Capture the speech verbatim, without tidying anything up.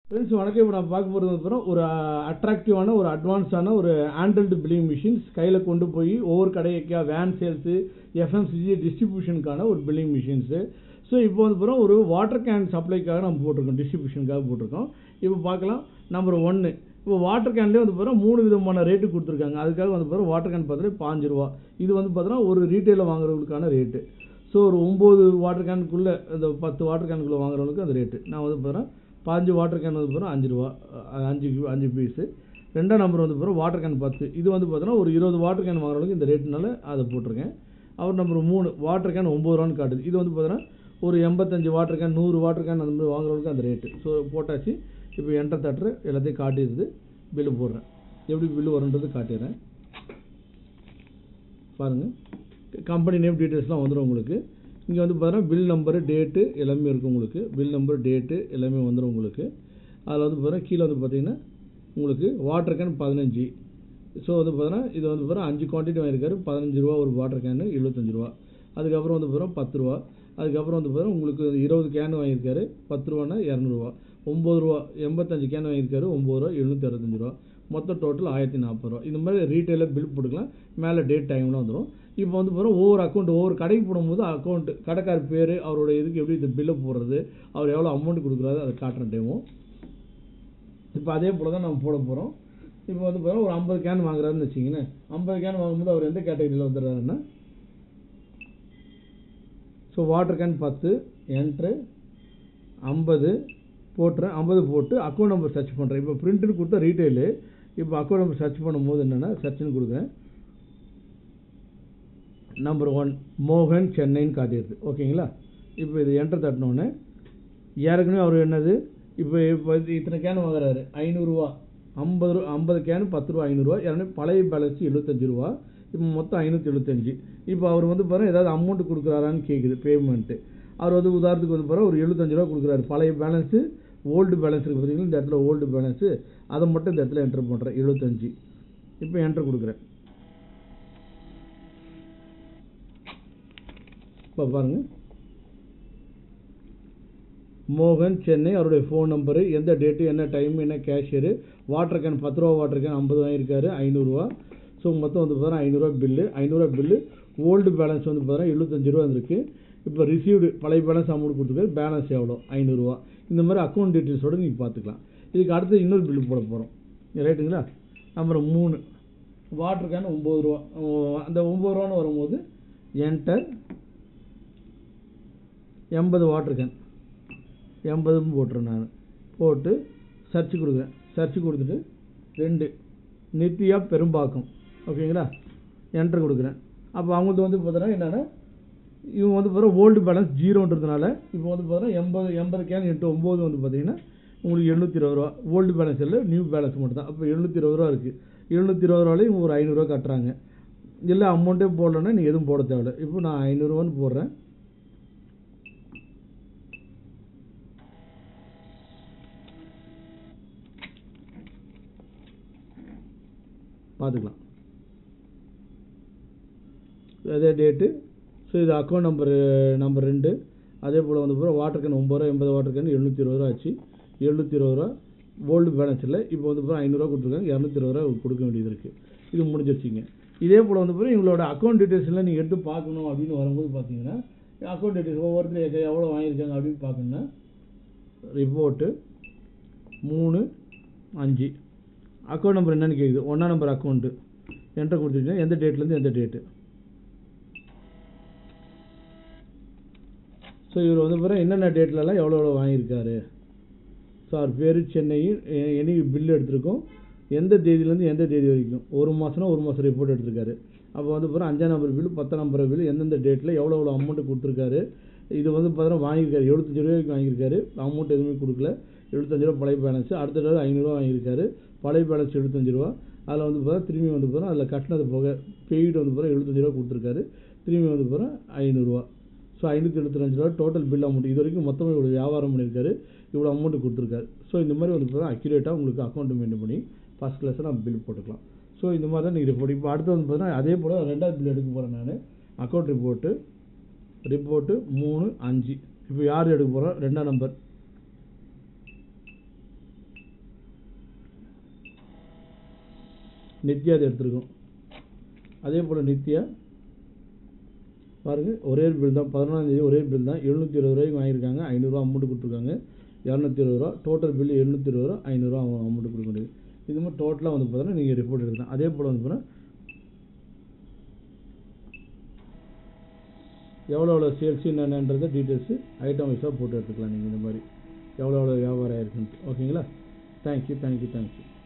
Friends வணக்கம். இப்போ நான் பார்க்க போகிறது அப்புறம் ஒரு அட்ராக்டிவான ஒரு அட்வான்ஸான ஒரு ஆண்ட்ராய்டு பில்லிங் மிஷின்ஸ் கையில் கொண்டு போய் ஒவ்வொரு கடைக்கா வேன் சேல்ஸு எஃப்எம்சிஜி டிஸ்ட்ரிபியூஷனுக்கான ஒரு பில்லிங் மிஷின்ஸு. ஸோ இப்போ வந்து அப்புறம் ஒரு வாட்டர் கேன் சப்ளைக்காக நம்ம போட்டிருக்கோம், டிஸ்ட்ரிபியூஷனுக்காக போட்டிருக்கோம். இப்போ பார்க்கலாம். நம்பர் ஒன்று, இப்போ வாட்டர் கேன்லேயே வந்து பார்த்தா மூணு விதமான ரேட்டு கொடுத்துருக்காங்க. அதுக்காக வந்து பார்த்தா வாட்டர் கேன் பார்த்தீங்கன்னா பாஞ்சு ரூபா. இது வந்து பார்த்தோன்னா ஒரு ரீட்டெயிலில் வாங்குறவங்களுக்கான ரேட்டு. ஸோ ஒரு ஒம்பது வாட்டர் கேனுக்குள்ளே இந்த பத்து வாட்டர் கேனுக்குள்ளே வாங்குறவங்களுக்கு அந்த ரேட்டு. நான் வந்து பார்த்தா பாஞ்சு வாட்டர் கேன் வந்து பார்த்தா அஞ்சு ரூபா, அஞ்சு அஞ்சு பீஸு. ரெண்டாம் நம்பர் வந்து பார்த்தா வாட்டர் கேன் பத்து. இது வந்து பார்த்தோன்னா ஒரு இருபது வாட்டர் கேன் வாங்குறவங்களுக்கு இந்த ரேட்டுனால அதை போட்டிருக்கேன். அவர் நம்பர் மூணு வாட்டர் கேன் ஒம்பது ரூபான்னு காட்டுது. இது வந்து பார்த்தோன்னா ஒரு எண்பத்தஞ்சு வாட்டர் கேன், நூறு வாட்டர் கேன் அந்த மாதிரி வாங்குறவங்களுக்கு அந்த ரேட்டு. ஸோ போட்டாச்சு. இப்போ என்டர் தட்டுற எல்லாத்தையும் காட்டிடுது. பில்லு போடுறேன். எப்படி பில்லு வருன்றது காட்டிடுறேன் பாருங்கள். கம்பெனி நேம் டீட்டெயில்ஸ்லாம் வந்துடும் உங்களுக்கு. இங்கே வந்து பார்த்தீங்கன்னா பில் நம்பரு, டேட்டு எல்லாமே இருக்கும் உங்களுக்கு. பில் நம்பர், டேட்டு எல்லாமே வந்துடும் உங்களுக்கு. அதில் வந்து பார்த்தீங்கன்னா கீழே வந்து பார்த்தீங்கன்னா உங்களுக்கு வாட்டர் கேன் பதினஞ்சு. ஸோ வந்து பார்த்தீங்கன்னா இது வந்து பார்த்தீங்கன்னா அஞ்சு குவான்டிட்டி வாங்கியிருக்காரு. பதினஞ்சு ரூபா ஒரு வாட்டர் கேனு, எழுபத்தஞ்சு ரூபா. அதுக்கப்புறம் வந்து பார்த்தீங்கன்னா பத்து ரூபா. அதுக்கப்புறம் வந்து பார்த்தீங்கன்னா உங்களுக்கு இருபது கேன் வாங்கியிருக்காரு. பத்து ரூபான்னா இரநூறுவா. ஒம்பது ரூபா எண்பத்தஞ்சு கேன் வாங்கியிருக்காரு. ஒம்பது ரூபா எழுநூற்றி அறுபத்தஞ்சு ரூபா. மொத்தம் டோட்டல் ஆயிரத்தி நாற்பது ரூபா. இந்த மாதிரி ரீட்டெயிலில் பில் போட்டுக்கலாம். மேலே டேட் டைம்லாம் வந்துடும். இப்போ வந்து போகிற ஒவ்வொரு அக்கௌண்ட் ஒவ்வொரு கடைக்கு போடும்போது அக்கௌண்ட்டு கடைக்கார பேர், அவரோட இதுக்கு எப்படி இந்த பில்லை போடுறது, அவர் எவ்வளோ அமௌண்ட் கொடுக்குறாரு அதை காட்டுற டைமும். இப்போ அதே போல் தான் நம்ம போட போகிறோம். இப்போ வந்து போகிறோம் ஒரு ஐம்பது கேன் வாங்குறாருன்னு வச்சிங்கன்னா, ஐம்பது கேன் வாங்கும்போது அவர் எந்த கேட்டகரியில் வந்துடுறாருன்னா, ஸோ வாட்டர் கேன் பத்து என்ட்ரு ஐம்பது போட்டுறேன். ஐம்பது போட்டு அக்கௌண்ட் நம்பர் சர்ச் பண்ணுறேன். இப்போ பிரிண்ட்டுன்னு கொடுத்தா ரீட்டெயிலு. இப்போ அக்கௌண்ட் நம்பர் சர்ச் பண்ணும்போது என்னென்னா சர்ச்சுன்னு கொடுக்குறேன். நம்பர் ஒன் மோகன் சென்னைன்னு காட்டிடுது. ஓகேங்களா? இப்போ இது என்டர் தட்டினோடனே ஏற்கனவே அவர் என்னது இப்போ இப்போ இத்தனை கேன் வாங்குறாரு ஐநூறுரூவா. ஐம்பது ரூபா ஐம்பது கேனு பத்து ரூபா ஐநூறுரூவா. ஏற்கனவே பழைய பேலன்ஸ் எழுபத்தஞ்சு ரூபா. இப்போ மொத்தம் ஐநூற்றி எழுபத்தஞ்சு. இப்போ அவர் வந்து பாருங்கள் ஏதாவது அமௌண்ட் கொடுக்குறாரான்னு கேட்குது பேமெண்ட்டு. அவர் வந்து உதாரணத்துக்கு வந்து பாருங்கள் ஒரு எழுபத்தஞ்சு ரூபா கொடுக்குறாரு. பழைய பேலன்ஸு ஓல்டு பேலன்ஸ் இருக்குது பார்த்தீங்கன்னா, இந்த இடத்துல ஓல்டு பேலன்ஸு அதை மட்டும் இந்த இடத்துல என்ட்ரு பண்ணுறேன் எழுபத்தஞ்சு. இப்போ என்ட்ரு கொடுக்குறேன். இப்போ பாருங்கள் மோகன் சென்னை, அவருடைய ஃபோன் நம்பரு, எந்த டேட்டு, என்ன டைம், என்ன கேஷியரு, வாட்டர் கேன் பத்து ரூபா வாட்டர் கேன் ஐம்பது வாங்கியிருக்காரு ஐநூறுரூவா. ஸோ மொத்தம் வந்து பார்த்தீங்கன்னா ஐநூறுரூவா பில்லு. ஐநூறுரூவா பில்லு. ஓல்டு பேலன்ஸ் வந்து பார்த்தீங்கன்னா எழுபத்தஞ்சு ரூபா இருக்குது. இப்போ ரிசீவ்டு பழைய பேலன்ஸ் அமௌண்ட் கொடுத்துருக்காரு. பேலன்ஸ் எவ்வளோ ஐநூறுரூவா. இந்த மாதிரி அக்கௌண்ட் டீட்டெயில்ஸோடு நீங்கள் பார்த்துக்கலாம். இதுக்கு அடுத்து இன்னொரு பில்லு போட போகிறோம். ரைட்டுங்களா? நம்பர் மூணு வாட்டர் கேன் ஒம்பது ரூபா. அந்த ஒம்பது ரூபான்னு வரும்போது என்டர் எண்பது வாட்டர் கேன் எண்பதுன்னு போட்டுறேன். நான் போட்டு சர்ச் கொடுக்குறேன். சர்ச் கொடுத்துட்டு ரெண்டு நித்யா பெரும்பாக்கம். ஓகேங்களா? என்ட்ரு கொடுக்குறேன். அப்போ அவங்கள்ட்ட வந்து பார்த்தோன்னா என்னென்னா இவங்க வந்து பார்த்தா ஓல்டு பேலன்ஸ் ஜீரோன்றதுனால இப்போ வந்து பார்த்தோன்னா எண்பது எண்பது கேன் எட்டு ஒம்பது வந்து பார்த்தீங்கன்னா உங்களுக்கு எழுநூற்றி இருபது ரூபா. ஓல்டு பேலன்ஸ் இல்லை, நியூ பேலன்ஸ் மட்டும் தான். அப்போ எழுநூற்றி இருபது ரூபா இருக்குது. எழுநூற்றி இருபது ரூபாலையும் இவங்க ஒரு ஐநூறுரூவா கட்டுறாங்க. இல்லை அமௌண்ட்டே போடலன்னா நீங்கள் எதுவும் போட தேவையில்லை. இப்போ நான் ஐநூறுரூவான்னு போடுறேன். பார்த்துக்கலாம். அதே டேட்டு. ஸோ இது அக்கௌண்ட் நம்பரு நம்பர் ரெண்டு. அதே போல் வந்து போகிற வாட்டர் கேன் ஒம்பது ரூபா எண்பது வாட்டர் கேன் எழுநூற்றி இருபது ரூபா ஆச்சு. எழுநூற்றி இருபது ரூபா ஓல்டு பேலன்ஸ் இல்லை. இப்போ வந்து போகிற ஐநூறுரூவா கொடுத்துருக்காங்க. இரநூத்தி இருபது ரூபா கொடுக்க வேண்டியது இருக்குது. இது முடிஞ்சிருச்சிங்க. இதே போல் வந்து போகிற இவங்களோட அக்கௌண்ட் டீட்டெயில்ஸ்லாம் நீங்கள் எடுத்து பார்க்கணும் அப்படின்னு வரும்போது பார்த்தீங்கன்னா அக்கௌண்ட் டீட்டெயில்ஸ் ஒவ்வொருத்தரும் எவ்வளோ வாங்கியிருக்காங்க அப்படின்னு பார்க்கணுன்னா ரிப்போர்ட்டு மூணு அஞ்சு அக்கௌண்ட் நம்பர் என்னென்னு கேட்குது. ஒன்றாம் நம்பர் அக்கௌண்ட்டு என்ட்ரு கொடுத்துருக்கீங்கன்னா எந்த டேட்லேருந்து எந்த டேட்டு. ஸோ இவர் வந்து பாருங்கள் என்னென்ன டேட்லலாம் எவ்வளோ எவ்வளோ வாங்கியிருக்காரு. ஸோ அவர் பேர் சென்னை, என்னைக்கு பில்லு எடுத்திருக்கோம், எந்த தேதியிலேருந்து எந்த தேதி வரைக்கும், ஒரு மாதம்னா ஒரு மாதம் ரிப்போர்ட் எடுத்திருக்காரு. அப்போ வந்து பாருங்கள் அஞ்சாம் நம்பர் பில்லு, பத்தாம் நம்பர் பில்லு, எந்தெந்த டேட்டில் எவ்வளோ எவ்வளோ அமௌண்ட்டு கொடுத்துருக்காரு. இது வந்து பார்த்தீங்கன்னா வாங்கியிருக்காரு எழுபத்தஞ்சு ரூபாய்க்கு வாங்கியிருக்காரு. அமௌண்ட் எதுவுமே கொடுக்கல. எழுபத்தஞ்சு ரூபா பழைய பேலன்ஸ். அடுத்த தடவை ஐநூறுரூவா வாங்கியிருக்காரு. பழைய பேலன்ஸ் எழுபத்தஞ்சு ரூபா. அதில் வந்து பார்த்தா திரும்பி வந்து போகிறோம் அதில் கட்டினது போக பெய்டு வந்து போகிறோம் எழுபத்தஞ்சு ரூபா கொடுத்துருக்காரு. திரும்பி வந்து போகிறோம் ஐநூறுரூவா. ஸோ ஐநூற்றி எழுபத்தஞ்சு ரூபா டோட்டல் பில் அமௌண்ட். இது வரைக்கும் மொத்தமாக இவ்வளோ வியாபாரம் பண்ணியிருக்காரு, இவ்வளோ அமௌண்ட்டு கொடுத்துருக்காரு. ஸோ இந்த மாதிரி வந்து பார்த்தா அக்யூரேட்டாக உங்களுக்கு அக்கௌண்ட் மெயின்டைன் பண்ணி ஃபஸ்ட் கிளாஸில் நம்ம பில் போட்டுக்கலாம். ஸோ இந்த மாதிரி தான் நீங்கள் ரிப்போர்ட். இப்போ அடுத்து வந்து பார்த்தீங்கன்னா அதே போல் ரெண்டாவது பில் எடுக்க போகிறேன் நான். அக்கௌண்ட் ரிப்போர்ட்டு ரிப்போர்ட்டு மூணு அஞ்சு. இப்போ யார் எடுக்க போகிறோம்? ரெண்டாம் நம்பர் நித்யா அது எடுத்துருக்கோம். அதே போல் நித்யா பாருங்கள் ஒரே பில் தான், பதினொன்றாந்தேதி ஒரே பில் தான், எழுநூற்றி இருபது ரூபாய்க்கு வாங்கியிருக்காங்க, ஐநூறுரூவா அமௌண்ட் கொடுத்துருக்காங்க, இரநூத்தி இருபது ரூபா டோட்டல் பில்லு எழுநூற்றி இருபது ரூபா, ஐநூறுரூவா அமௌண்ட் கொடுக்க முடியுது. இது மாதிரி டோட்டலாக வந்து பார்த்தீங்கன்னா நீங்கள் ரிப்போர்ட் எடுக்கலாம். அதே போல் வந்து பார்த்தீங்கன்னா எவ்வளோ எவ்வளோ சேல்ஸு என்னென்னன்றதை டீட்டெயில்ஸு ஐட்டம் வைஸாக போட்டு எடுத்துக்கலாம் நீங்கள் இந்த மாதிரி எவ்வளோ எவ்வளோ வியாபாரம் ஆயிருக்குன்ட்டு. ஓகேங்களா? Thank you thank you thank you